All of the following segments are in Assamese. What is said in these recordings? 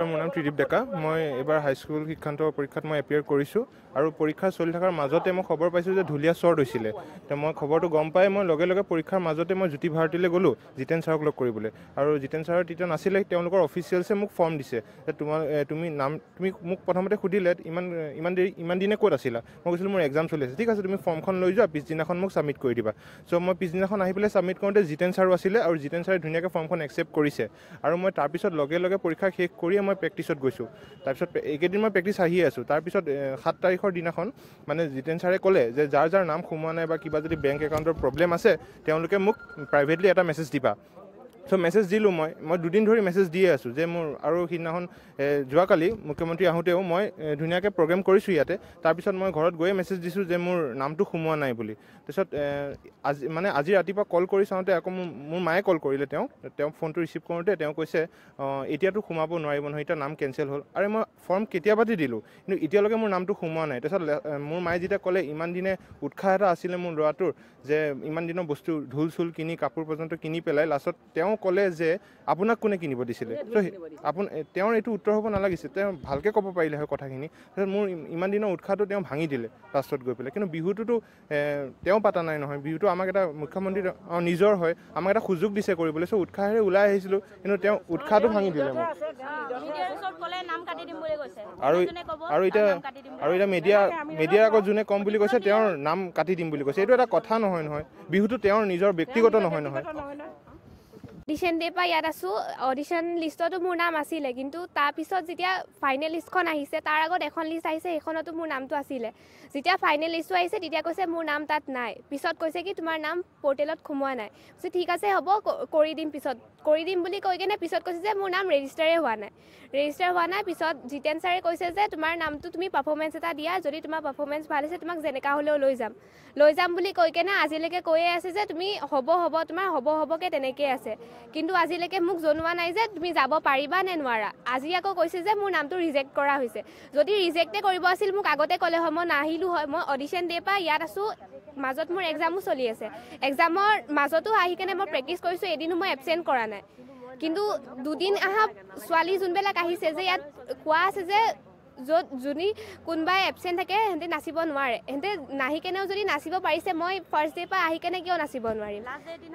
মোৰ নাম ত্ৰিদীপ ডেকা। মই এবাৰ হাইস্কুল শিক্ষান্ত পৰীক্ষাত মই এপিয়াৰ কৰিছোঁ আৰু পৰীক্ষা চলি থকাৰ মাজতে মই খবৰ পাইছোঁ যে ঢুলীয়া শ্বৰ্ট হৈছিলে। তো মই খবৰটো গম পাই মই লগে লগে পৰীক্ষাৰ মাজতে মই জ্যোতি ভাৰতীলৈ গ'লোঁ জিতেন ছাৰক লগ কৰিবলৈ। আৰু জিতেন ছাৰৰ তেতিয়া নাছিলে, তেওঁলোকৰ অফিচিয়েলছে মোক ফৰ্ম দিছে যে তুমি মোক প্ৰথমতে সুধিলে ইমান দিনে ক'ত আছিলা। মই কৈছিলোঁ মোৰ এক্সাম চলি আছে। ঠিক আছে, তুমি ফৰ্মখন লৈ যোৱা, পিছদিনাখন মোক ছাবমিট কৰি দিবা। চ' মই পিছদিনাখন আহি পেলাই ছাবমিট কৰোঁতে জিতেন ছাৰো আছিলে আৰু জিতেন ছাৰে ধুনীয়াকৈ ফৰ্মখন একচেপ্ট কৰিছে। আৰু মই তাৰপিছত লগে লগে পৰীক্ষা শেষ কৰিয়ে মই প্ৰেক্টিছত গৈছোঁ। তাৰপিছত এইকেইদিন মই প্ৰেক্টিছ আহিয়ে আছোঁ। তাৰপিছত 7 তাৰিখৰ দিনাখন মানে জিতেন ছাৰে ক'লে যে যাৰ নাম সোমোৱা নাই বা কিবা যদি বেংক একাউণ্টৰ প্ৰব্লেম আছে তেওঁলোকে মোক প্ৰাইভেটলি এটা মেছেজ দিবা। চ' মেছেজ দিলোঁ মই 2 দিন ধৰি মেছেজ দিয়ে আছোঁ যে মোৰ। আৰু সিদিনাখন যোৱাকালি মুখ্যমন্ত্ৰী আহোঁতেও মই ধুনীয়াকৈ প্ৰগ্ৰেম কৰিছোঁ ইয়াতে। তাৰপিছত মই ঘৰত গৈয়ে মেছেজ দিছোঁ যে মোৰ নামটো সোমোৱা নাই বুলি। তাৰপিছত আজি ৰাতিপুৱা কল কৰি চাওঁতে আকৌ মোৰ মায়ে কল কৰিলে। তেওঁ ফোনটো ৰিচিভ কৰোঁতে তেওঁ কৈছে এতিয়াতো সোমাব নোৱাৰিব নহয়, এতিয়া নাম কেঞ্চেল হ'ল। আৰু মই ফৰ্ম কেতিয়াবাতে দিলোঁ, কিন্তু এতিয়ালৈকে মোৰ নামটো সোমোৱা নাই। তাৰপিছত মোৰ মায়ে যেতিয়া ক'লে ইমান দিনে উৎসাহ এটা আছিলে মোৰ ল'ৰাটোৰ যে ইমান দিনৰ বস্তু ঢোল চোল কিনি কাপোৰ পৰ্যন্ত কিনি পেলাই লাষ্টত তেওঁ ক'লে যে আপোনাক কোনে কিনিব দিছিলে। তেওঁৰ এইটো উত্তৰ হ'ব নালাগিছিল, তেওঁ ভালকৈ ক'ব পাৰিলে হয় কথাখিনি। তাৰপিছত মোৰ ইমান দিনৰ উৎসাহটো তেওঁ ভাঙি দিলে লাষ্টত গৈ পেলাই। কিন্তু বিহুটোতো তেওঁ পাতা নাই নহয়, বিহুটো আমাক এটা মুখ্যমন্ত্ৰী নিজৰ হয়, আমাক এটা সুযোগ দিছে কৰিবলৈ। চ' উৎসাহেৰে ওলাই আহিছিলোঁ, কিন্তু তেওঁ উৎসাহটো ভাঙি দিলে মোক। আৰু এতিয়া মিডিয়াৰ আগত যোনে কম বুলি কৈছে তেওঁৰ নাম কাটি দিম বুলি কৈছে। এইটো এটা কথা নহয় বিহুটো তেওঁৰ নিজৰ ব্যক্তিগত নহয়। অডিশ্যন ডে পৰা ইয়াত আছোঁ। অডিশ্যন লিষ্টতো মোৰ নাম আছিলে, কিন্তু তাৰপিছত যেতিয়া ফাইনেল লিষ্টখন আহিছে তাৰ আগত এখন লিষ্ট আহিছে, সেইখনতো মোৰ নামটো আছিলে। যেতিয়া ফাইনেল লিষ্টটো আহিছে তেতিয়া কৈছে মোৰ নাম তাত নাই। পিছত কৈছে কি তোমাৰ নাম পৰ্টেলত সোমোৱা নাই। কৈছে ঠিক আছে হ'ব, কৰি দিম পিছত, কৰি দিম বুলি কৈ কিনে পিছত কৈছে যে মোৰ নাম ৰেজিষ্টাৰে হোৱা নাই। পিছত জিতেন ছাৰে কৈছে যে তোমাৰ নামটো তুমি পাৰফৰ্মেঞ্চ এটা দিয়া, যদি তোমাৰ পাৰফৰ্মেঞ্চ ভাল হৈছে তোমাক যেনেকা হ'লেও লৈ যাম বুলি কৈ কেনে আজিলৈকে কৈয়ে আছে যে তুমি হ'ব তোমাৰ হ'বকৈ তেনেকেই আছে। কিন্তু আজিলৈকে মোক জনোৱা নাই যে তুমি যাব পাৰিবা নে নোৱাৰা। আজি আকৌ কৈছে যে মোৰ নামটো ৰিজেক্ট কৰা হৈছে। যদি ৰিজেক্টে কৰিব আছিল মোক আগতে ক'লে হয়, মই নাহিলোঁ হয়। মই অডিশ্যন ডে পৰা ইয়াত আছোঁ, মাজত মোৰ এক্সামো চলি আছে। এক্সামৰ মাজতো আহি কেনে মই প্ৰেক্টিছ কৰিছোঁ, এদিনো মই এবচেণ্ট কৰা নাই। কিন্তু 2 দিন অহা ছোৱালী যোনবিলাক আহিছে যে ইয়াত কোৱা আছে যে যোনে কোনোবাই এবচেণ্ট থাকে সিহঁতে নাচিব নোৱাৰে। সিহঁতে নাহি কেনেও যদি নাচিব পাৰিছে, মই ফাৰ্ষ্ট ডে পৰা আহি কেনে কিয় নাচিব নোৱাৰিম।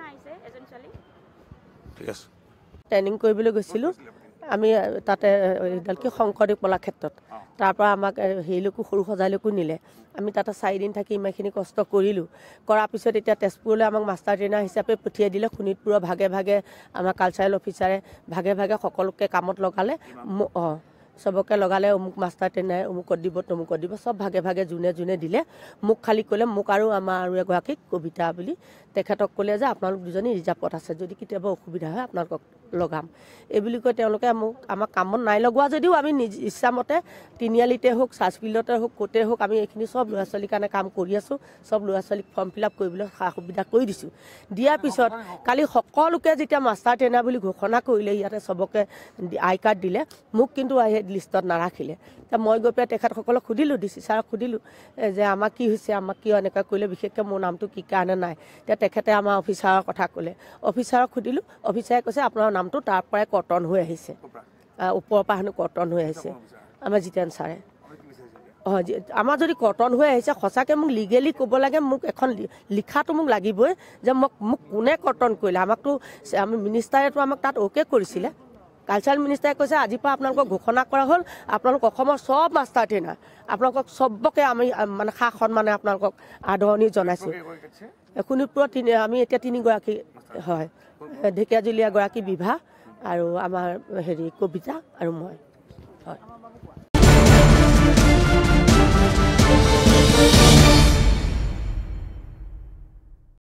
ট্ৰেইনিং কৰিবলৈ গৈছিলোঁ আমি তাতে শংকৰদেৱ কলাক্ষেত্ৰত। তাৰপৰা আমাক হেৰিলৈকো সৰু সজাইলৈকো নিলে। আমি তাতে 4 দিন থাকি ইমানখিনি কষ্ট কৰিলোঁ। কৰাৰ পিছত এতিয়া তেজপুৰলৈ আমাক মাষ্টাৰ ট্ৰেইনাৰ হিচাপে পঠিয়াই দিলে। শোণিতপুৰৰ ভাগে ভাগে আমাৰ কালচাৰেল অফিচাৰে ভাগে ভাগে সকলোকে কামত লগালে। চবকে লগালে, অমুক মাষ্টাৰ ট্ৰেইনাৰে অমুকত দিব তমুকত দিব, চব ভাগে ভাগে যোনে দিলে। মোক খালি ক'লে, মোক আৰু আৰু এগৰাকীক কবিতা বুলি তেখেতক ক'লে যে আপোনালোক দুজনী ৰিজাৰ্ভত আছে, যদি কেতিয়াবা অসুবিধা হয় আপোনালোকক লগাম। এই বুলি কৈ তেওঁলোকে আমাক কামত নাই লগোৱা যদিও আমি ইচ্ছামতে তিনিআলিতে হওক, চাৰ্চফিল্ডতে হওক, ক'তে হওক আমি এইখিনি চব ল'ৰা ছোৱালীৰ কাৰণে কাম কৰি আছোঁ। চব ল'ৰা ছোৱালীক ফৰ্ম ফিল আপ কৰিবলৈ সা সুবিধা কৰি দিছোঁ। দিয়াৰ পিছত কালি সকলোকে যেতিয়া মাষ্টাৰ ট্ৰেইনাৰ বুলি ঘোষণা কৰিলে, ইয়াতে চবকে আই কাৰ্ড দিলে, মোক কিন্তু লিষ্টত নাৰাখিলে। এতিয়া মই গৈ পেলাই তেখেতসকলক সুধিলোঁ, DC ছাৰক সুধিলোঁ যে আমাক কি হৈছে, আমাক কিয় এনেকুৱা কৰিলে, বিশেষকৈ মোৰ নামটো কি কাৰণে নাই। এতিয়া তেখেতে আমাৰ অফিচাৰৰ কথা ক'লে। অফিচাৰক সুধিলোঁ, অফিচাৰে কৈছে আপোনাৰ নামটো তাৰ পৰাই কৰ্তন হৈ আহিছে, ওপৰৰ পৰা হেনো কৰ্তন হৈ আহিছে। আমাৰ জিতেন ছাৰে আমাৰ যদি কৰ্তন হৈ আহিছে সঁচাকৈ মোক লিগেলি ক'ব লাগে, মোক এখন লিখাটো মোক লাগিবই যে মোক কোনে কৰ্তন কৰিলে। আমাকতো আমি মিনিষ্টাৰেতো আমাক তাত অ'কে কৰিছিলে। কালচাৰেল মিনিষ্টাৰে কৈছে আজিৰ পৰা আপোনালোকক ঘোষণা কৰা হ'ল, আপোনালোক অসমৰ চব মাষ্টাৰ ট্ৰেইনাৰ, আপোনালোকক চবকে আমি মানে সা সন্মানে আপোনালোকক আদৰণি জনাইছোঁ। শোণিতপুৰত আমি এতিয়া 3 গৰাকী হয়, ঢেকীয়াজুলীয়া গৰাকী বিভা আৰু আমাৰ কবিতা আৰু মই হয়।